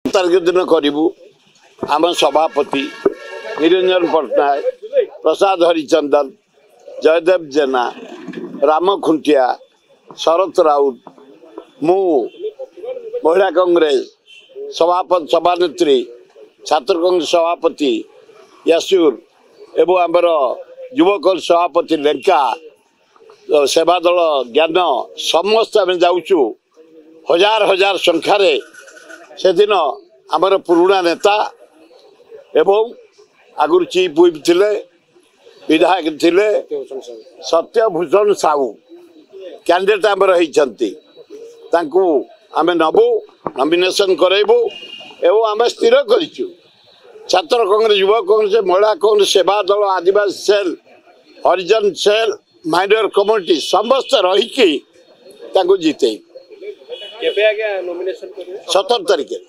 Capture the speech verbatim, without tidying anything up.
तारीख दिन करूँ आम सभापति निरंजन पट्टनायक, प्रसाद हरिचंदन, जयदेव जेना, राम खुंटिया, शरत राउत, मु महिला कांग्रेस सभापति सभानेत्री, छात्र कांग्रेस सभापति यासूर एवं आमर युव कांग्रेस सभापति लेंका, सेवा दल ज्ञान समस्त आम जाऊँ हजार हजार संख्यार से दिन आमर पुराणा नेता एवं आगुरी चीफ व्हिप थिले विधायक थिले सत्यभूषण साहू कैंडिडेट आमर होती आम नबू नॉमिनेशन करेबू एवं आम स्थिर करूँ छात्र कांग्रेस, युव कांग्रेस, महिला कांग्रेस, सेवा दल, आदिवासी सेल, हरिजन सेल, माइनर कम्युनिटी समस्त रहीकि जीते सतर तारीख।